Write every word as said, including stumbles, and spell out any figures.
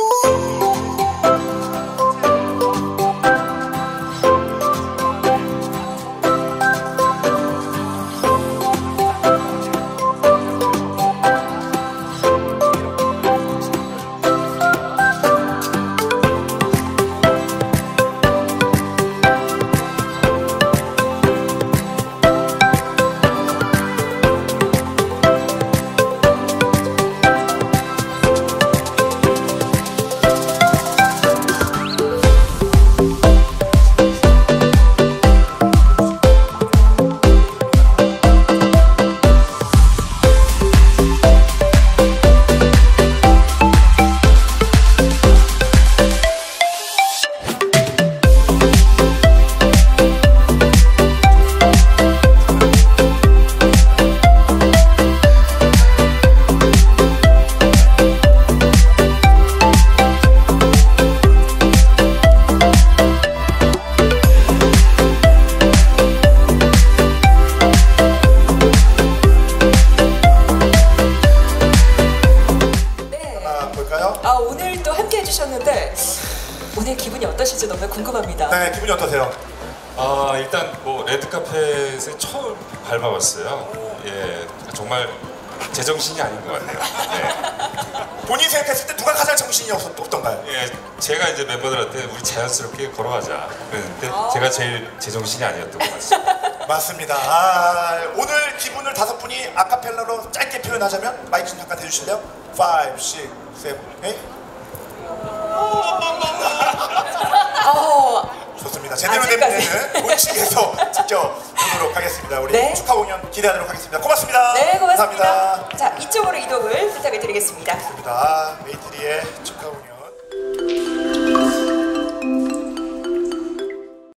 아, 오늘 또 함께 해주셨는데 오늘 기분이 어떠신지 너무 궁금합니다. 네, 기분이 어떠세요? 아, 일단 뭐 레드카펫에 처음 밟아봤어요. 예, 정말 제정신이 아닌 것 같아요. 네. 본인 생각했을 때 누가 가장 정신이 없, 없던가요? 예, 제가 이제 멤버들한테 우리 자연스럽게 걸어가자 그랬는데 아 제가 제일 제정신이 아니었던 것 같습니다. 맞습니다. 아, 오늘 기분을 다섯 분이 아카펠라로 짧게 표현하자면 마이크 좀 잠깐 대주실래요? five, six, seven, eight. 어, 좋습니다. 제대로 된 무대는 본식에서 직접 보도록 하겠습니다. 우리 네. 축하 공연 기대하도록 하겠습니다. 고맙습니다. 네, 고맙습니다. 감사합니다. 자, 이쪽으로 이동을 부탁을 드리겠습니다. 좋습니다. 메이트리의 축하 공연.